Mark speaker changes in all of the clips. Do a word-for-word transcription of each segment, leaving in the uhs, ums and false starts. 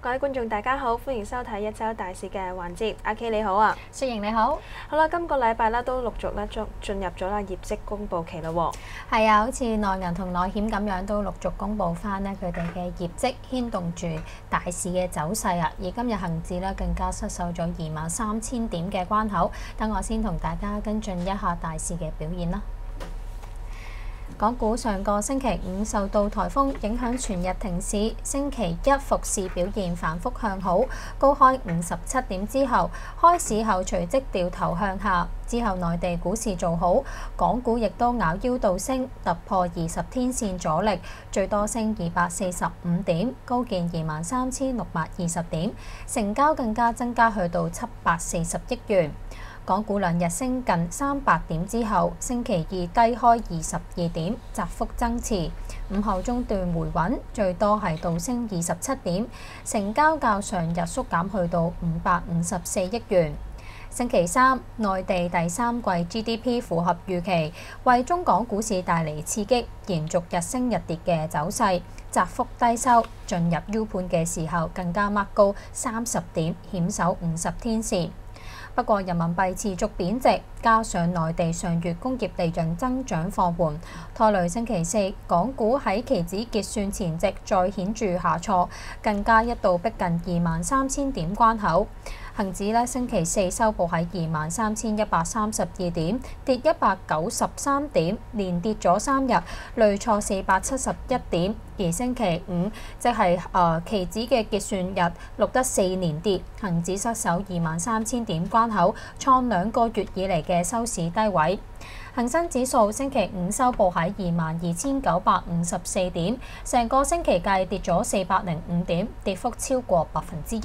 Speaker 1: 各位觀眾大家好，歡迎收睇一週大事嘅環節。阿 K 你好啊，
Speaker 2: 雪瑩你好。
Speaker 1: 好啦，今個禮拜咧都陸續咧進進入咗啦業績公佈期啦喎。
Speaker 2: 係啊，好似內銀同內險咁樣都陸續公佈翻咧佢哋嘅業績，牽動住大市嘅走勢啊。而今日恒指咧更加失守咗二萬三千點嘅關口。等我先同大家跟進一下大市嘅表現啦。港股上個星期五受到颱風影響，全日停市。星期一復市表現反覆向好，高開五十七點之後，開市後隨即掉頭向下。之後內地股市做好，港股亦都咬腰倒升，突破二十天線阻力，最多升二百四十五點，高見二萬三千六百二十點，成交更加增加去到七百四十億元。港股兩日升近三百點之後，星期二低開二十二點，窄幅增持。午後中段回穩，最多係倒升二十七點，成交較上日縮減去到五百五十四億元。星期三，內地第三季 G D P 符合預期，為中港股市帶嚟刺激，延續日升日跌嘅走勢，窄幅低收。進入 U 盤嘅時候，更加擘高三十點，險守五十天線。不過人民幣持續貶值，加上內地上月工業利潤增長放緩，拖累星期四港股喺期指結算前夕再顯著下挫，更加一度逼近二萬三千點關口。恒指咧星期四收報喺二萬三千一百三十二點，跌一百九十三點，連跌咗三日，累挫四百七十一點。而星期五即係誒期指嘅結算日，錄得四連跌，恒指失守二萬三千點關口，創兩個月以嚟嘅收市低位。恒生指數星期五收報喺二萬二千九百五十四點，成個星期計跌咗四百零五點，跌幅超過百分之一。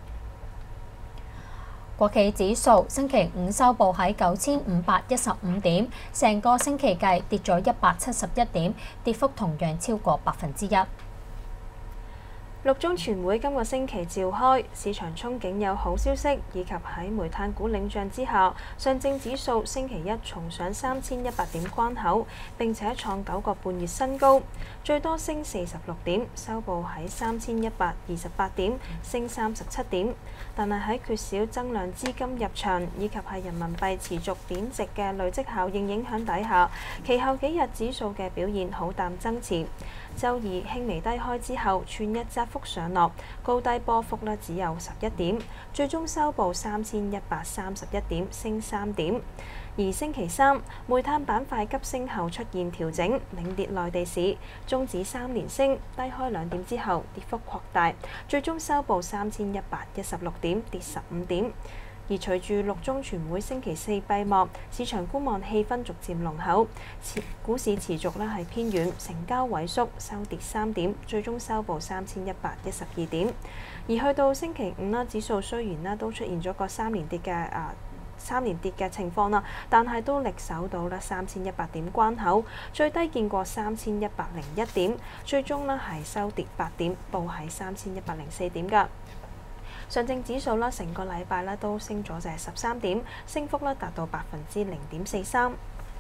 Speaker 2: 國企指數星期五收報喺九千五百一十五點，成個星期計跌咗一百七十一點，跌幅同樣超過百分之一。
Speaker 1: 六中全會今個星期召開，市場憧憬有好消息，以及喺煤炭股領漲之下，上證指數星期一重上三千一百點關口，並且創九個半月新高，最多升四十六點，收報喺三千一百二十八點，升三十七點。但係喺缺少增量資金入場，以及係人民幣持續貶值嘅累積效應影響底下，其後幾日指數嘅表現好淡爭持。週二輕微低開之後，全日窄幅上落，高低波幅呢只有十一點，最終收報三千一百三十一點，升三點。而星期三，煤炭板塊急升後出現調整，領跌內地市，終止三連升，低開兩點之後跌幅擴大，最終收報三千一百一十六點，跌十五點。而隨住六中全會星期四閉幕，市場觀望氣氛逐漸濃厚，股市持續咧係偏軟，成交萎縮，收跌三點，最終收報三千一百一十二點。而去到星期五啦，指數雖然咧都出現咗個三連跌嘅啊三連跌嘅情況啦，但係都力守到咧三千一百點關口，最低見過三千一百零一點，最終咧係收跌八點，報喺三千一百零四點㗎。上證指數啦，成個禮拜咧都升咗就係十三點，升幅咧達到百分之零點四三。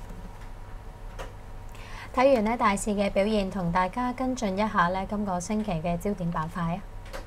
Speaker 2: 睇完呢大市嘅表現，同大家跟進一下呢今個星期嘅焦點板塊啊。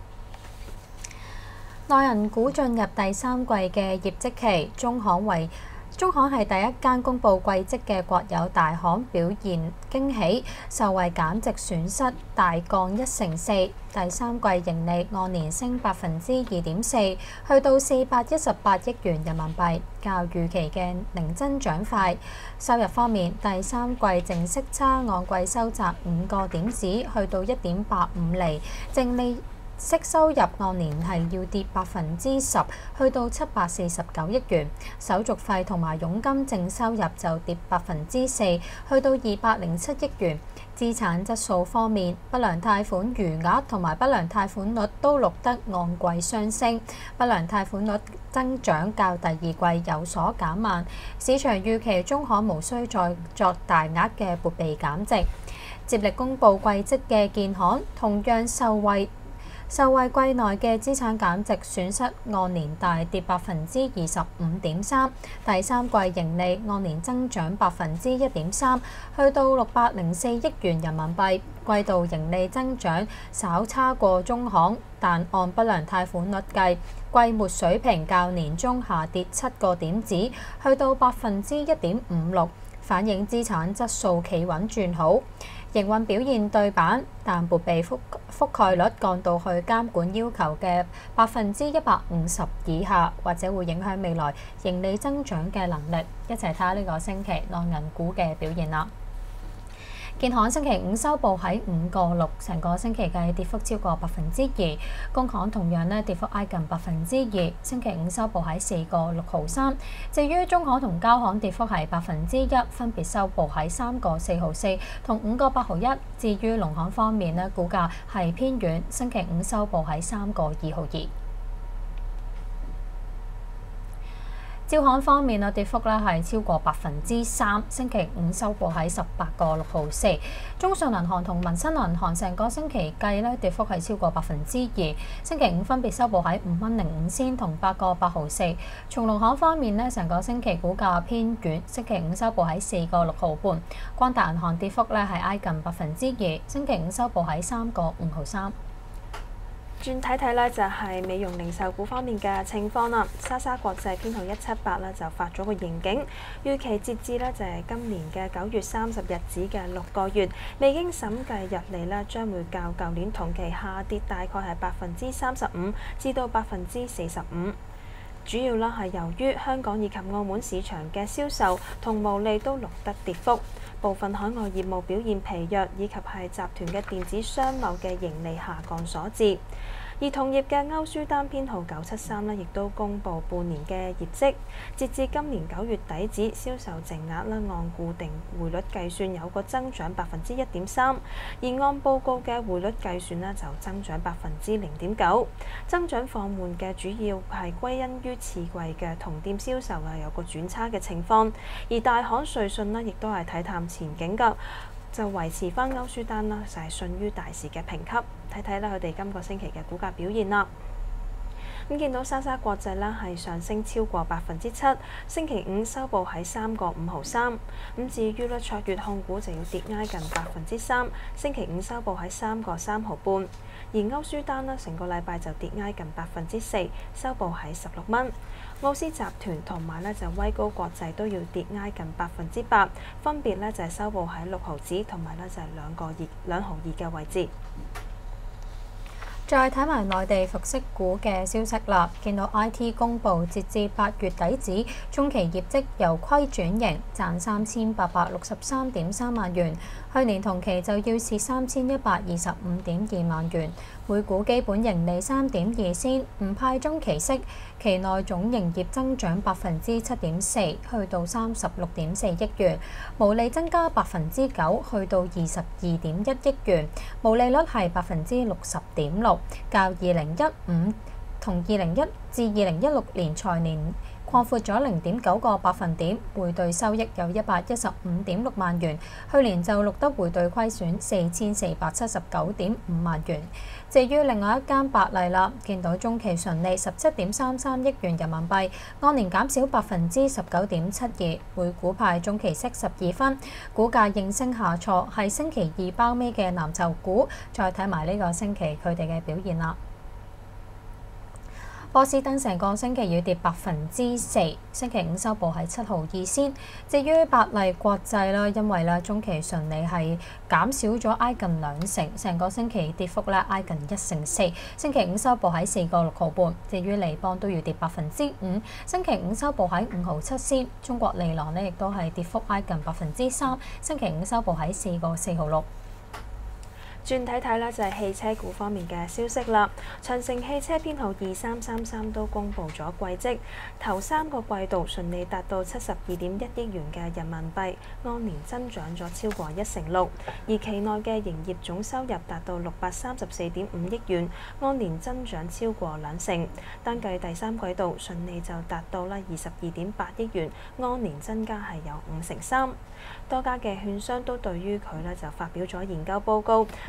Speaker 2: 內銀股進入第三季嘅業績期，中行為中行係第一間公布季績嘅國有大行，表現驚喜，受惠減值損失大降一成四，第三季盈利按年升百分之二點四，去到四百一十八億元人民幣，較預期嘅零增長快。收入方面，第三季淨息差按季收窄五個點子，去到一點八五厘，淨利息收入按年係要跌百分之十，去到七百四十九億元。手續費同埋佣金淨收入就跌百分之四，去到二百零七億元。資產質素方面，不良貸款餘額同埋不良貸款率都錄得按季雙升，不良貸款率增長較第二季有所減慢。市場預期中行無需再作大額嘅撥備減值。接力公佈季績嘅建行同樣受惠。 受惠季內嘅資產減值損失按年大跌百分之二十五點三，第三季盈利按年增長百分之一點三，去到六百零四億元人民幣。季度盈利增長稍差過中行，但按不良貸款率計，季末水平較年中下跌七個點子，去到百分之一點五六，反映資產質素企穩轉好。營運表現對版，但撥備覆覆蓋率降到去監管要求嘅百分之一百五十以下，或者會影響未來盈利增長嘅能力。一齊睇下呢個星期內銀股嘅表現啦。建行星期五收報喺五個六，成個星期嘅跌幅超過百分之二。工行同樣咧跌幅挨近百分之二，星期五收報喺四個六毫三。至於中行同交行跌幅係百分之一，分別收報喺三個四毫四同五個八毫一。至於農行方面咧，股價係偏軟，星期五收報喺三個二毫二。招行方面啊，跌幅咧係超過百分之三，星期五收報喺十八個六毫四。中信銀行同民生銀行成個星期計咧跌幅係超過百分之二，星期五分別收報喺五蚊零五仙同八個八毫四。從農行方面咧，成個星期股價偏軟，星期五收報喺四個六毫半。光大銀行跌幅咧係挨近百分之二，星期五收報喺三個五毫三。
Speaker 1: 轉睇睇咧，就係美容零售股方面嘅情況啦。莎莎國際編號一七八咧就發咗個盈警，預期截至咧就係今年嘅九月三十日止嘅六個月，未經審計日利咧將會較舊年同期下跌大概係百分之三十五至到百分之四十五。主要啦係由於香港以及澳門市場嘅銷售同毛利都錄得跌幅，部分海外業務表現疲弱，以及係集團嘅電子商貿嘅盈利下降所致。而同業嘅歐舒丹編號九七三呢，亦都公布半年嘅業績，截至今年九月底止，銷售淨額呢按固定匯率計算有個增長百分之一點三，而按報告嘅匯率計算呢就增長百分之零點九。增長放緩嘅主要係歸因於次季嘅同店銷售啊有個轉差嘅情況，而大行瑞信呢亦都係睇淡前景㗎。就維持翻歐舒丹啦，就係遜於大市嘅評級。睇睇啦，佢哋今個星期嘅股價表現啦。咁見到莎莎國際啦係上升超過百分之七，星期五收報喺三個五毫三。咁至於咧卓越控股就要跌挨近百分之三，星期五收報喺三個三毫半。而歐舒丹呢，成個禮拜就跌挨近百分之四，收報喺十六蚊。奧斯集團同埋咧就威高國際都要跌挨近百分之八，分別咧就係收報喺六毫子同埋咧就係兩個二兩毫二嘅位置。
Speaker 2: 再睇埋內地服飾股嘅消息啦，見到 I T 公布截至八月底止中期業績由虧轉盈，賺三千八百六十三點三萬元，去年同期就要蝕三千一百二十五點二萬元，每股基本盈利三點二仙，唔派中期息，期內總營業增長百分之七點四，去到三十六點四億元，毛利增加百分之九，去到二十二點一億元，毛利率係百分之六十點六。較二零一五同二零一至二零一六年財年擴闊咗零點九個百分點，匯兌收益有一百一十五點六萬元，去年就錄得匯兌虧損四千四百七十九點五萬元。至於另外一間百麗啦，見到中期純利十七點三三億元人民幣，按年減少百分之十九點七二，每股派中期息十二分，股價應聲下挫，係星期二包尾嘅藍籌股。再睇埋呢個星期佢哋嘅表現啦。波司登成個星期要跌百分之四，星期五收報喺七毫二仙。至於百麗國際啦，因為咧中期純利係減少咗挨近兩成，成個星期跌幅咧挨近一成四，星期五收報喺四個六毫半。至於利邦都要跌百分之五，星期五收報喺五毫七仙。中國利郎呢亦都係跌幅挨近百分之三，星期五收報喺四個四毫六。
Speaker 1: 轉睇睇咧就係汽車股方面嘅消息啦。長城汽車編號二三三三都公布咗季績，頭三個季度純利達到七十二點一億元嘅人民幣，按年增長咗超過一成六。而期內嘅營業總收入達到六百三十四點五億元，按年增長超過兩成。單計第三季度純利就達到啦二十二點八億元，按年增加係有五成三。多家嘅券商都對於佢咧就發表咗研究報告，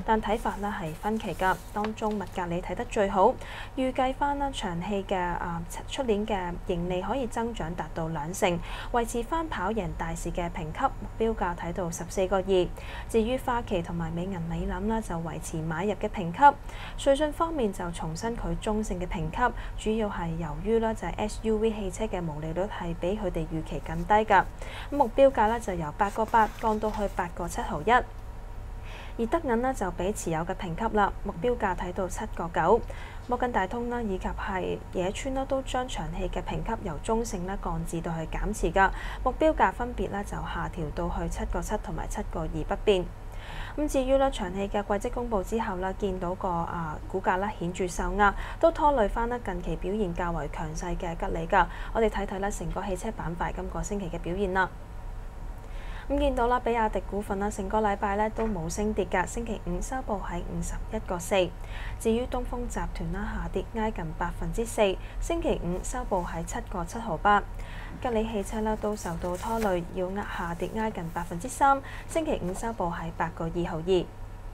Speaker 1: 但睇法呢係分歧㗎。當中麥格里睇得最好，預計翻啦長氣嘅啊出年嘅盈利可以增長達到兩成，維持翻跑贏大市嘅評級目標價睇到十四個二。至於花旗同埋美銀美林呢，就維持買入嘅評級。瑞信方面就重申佢中性嘅評級，主要係由於呢就係 S U V 汽車嘅毛利率係比佢哋預期更低㗎。目標價呢就由八個八降到去八個七毫一。而德銀呢，就俾持有嘅評級啦，目標價睇到七個九。摩根大通啦以及係野村啦都將長氣嘅評級由中性啦降至到去減持㗎，目標價分別咧就下調到去七個七同埋七個二不變。咁至於咧長氣嘅季績公佈之後啦，見到個啊股價咧顯著受壓，都拖累翻咧近期表現較為強勢嘅吉利㗎。我哋睇睇咧成個汽車板塊今個星期嘅表現啦。咁見到啦，比亞迪股份啦，成個禮拜咧都冇升跌㗎。星期五收報喺五十一個四。至於東風集團啦，下跌挨近百分之四，星期五收報喺七個七毫八。吉利汽車啦都受到拖累，要壓下跌挨近百分之三，星期五收報喺八個二毫二。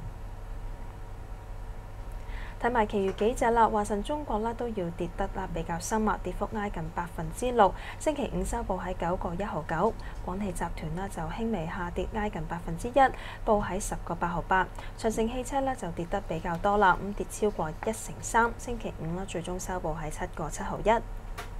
Speaker 1: 睇埋其餘幾隻啦，華晨中國啦都要跌得啦比較深啊，跌幅挨近百分之六，星期五收報喺九個一毫九。廣汽集團啦就輕微下跌挨近百分之一，報喺十個八毫八。長城汽車咧就跌得比較多啦，咁跌超過一成三，星期五啦最終收報喺七個七毫一。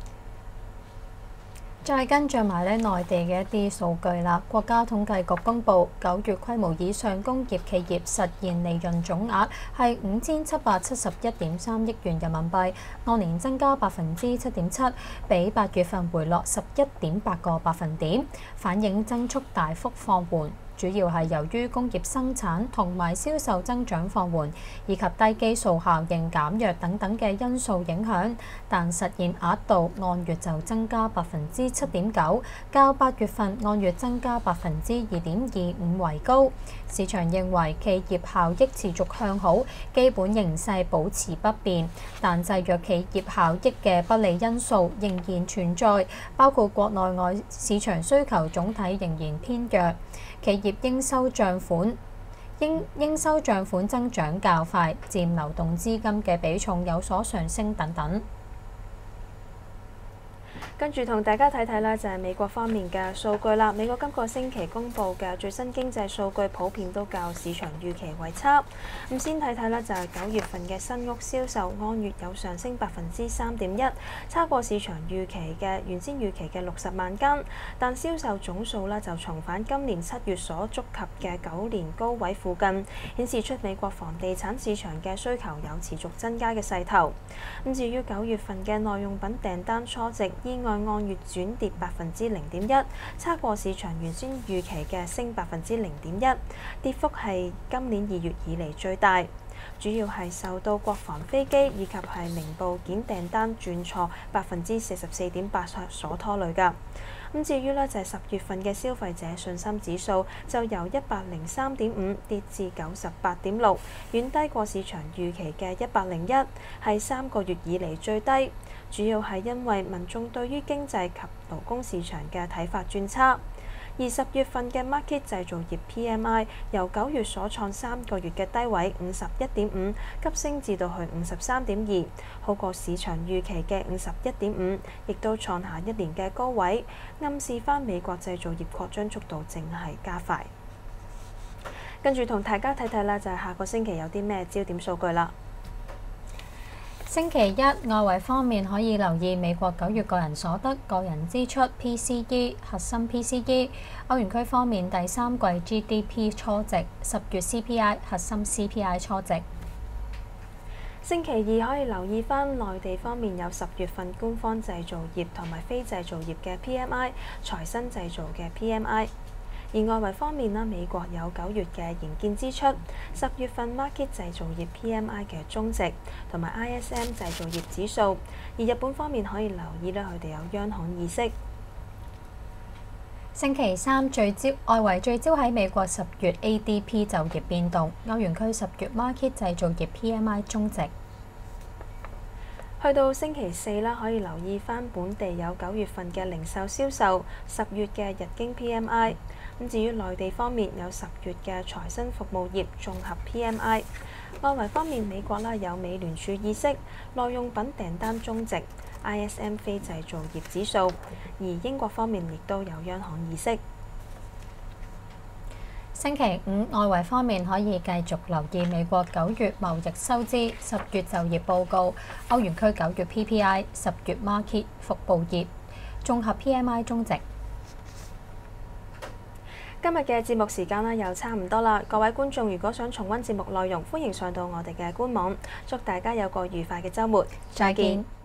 Speaker 2: 再跟進埋咧內地嘅一啲數據啦，國家統計局公布九月規模以上工業企業實現利潤總額係五千七百七十一點三億元人民幣，按年增加百分之七點七，比八月份回落十一點八個百分點，反映增速大幅放緩。主要係由於工業生產同埋銷售增長放緩，以及低基數效應減弱等等嘅因素影響，但實現額度按月就增加百分之七點九，較八月份按月增加百分之二點二五為高。市場認為企業效益持續向好，基本形勢保持不變，但制約企業效益嘅不利因素仍然存在，包括國內外市場需求總體仍然偏弱。企業應收帳款應應收帳款增長較快，佔流動資金嘅比重有所上升等等。
Speaker 1: 跟住同大家睇睇啦，就係美國方面嘅數據啦。美國今個星期公布嘅最新經濟數據普遍都較市場預期為差。咁先睇睇啦，就係九月份嘅新屋銷售按月有上升百分之三點一，差過市場預期嘅原先預期嘅六十萬間，但銷售總數呢就重返今年七月所觸及嘅九年高位附近，顯示出美國房地產市場嘅需求有持續增加嘅勢頭。咁至於九月份嘅耐用品訂單初值，意外按月轉跌百分之零點一，差過市場原先預期嘅升百分之零點一，跌幅係今年二月以嚟最大，主要係受到國防飛機以及係零部件訂單轉錯百分之四十四點八所拖累㗎。咁至於呢，就係十月份嘅消費者信心指數就由一百零三點五跌至九十八點六，遠低過市場預期嘅一百零一，係三個月以嚟最低。主要係因為民眾對於經濟及勞工市場嘅睇法轉差。而十月份嘅 market 製造業 P M I 由九月所創三個月嘅低位五十一點五急升至到去五十三點二，好過市場預期嘅五十一點五，亦都創下一年嘅高位，暗示翻美國製造業擴張速度正係加快。跟住同大家睇睇啦，就係下個星期有啲咩焦點數據啦。
Speaker 2: 星期一，外圍方面可以留意美國九月個人所得、個人支出 P C E、核心 P C E。歐元區方面第三季 G D P 初值、十月 C P I、核心 C P I 初值。
Speaker 1: 星期二可以留意翻內地方面有十月份官方製造業同埋非製造業嘅 P M I、財新製造嘅 P M I。而外圍方面啦，美國有九月嘅營建支出、十月份 market 製造業 P M I 嘅終值同埋 I S M 製造業指數。而日本方面可以留意咧，佢哋有央行議息。
Speaker 2: 星期三聚焦外圍聚焦喺美國十月 A D P 就業變動，歐元區十月 market 製造業 P M I 終值。
Speaker 1: 去到星期四啦，可以留意翻本地有九月份嘅零售銷售、十月嘅日經 P M I。咁至於內地方面，有十月嘅財新服務業綜合 P M I。外圍方面，美國啦有美聯儲議息、耐用品訂單終值、I S M 非製造業指數，而英國方面亦都有央行議息。
Speaker 2: 星期五外圍方面可以繼續留意美國九月貿易收支、十月就業報告、歐元區九月 P P I、十月 Markit 服務業、綜合 P M I 終值。
Speaker 1: 今日嘅節目時間啦，又差唔多啦。各位觀眾，如果想重溫節目內容，歡迎上到我哋嘅官網。祝大家有個愉快嘅週末，
Speaker 2: 再見。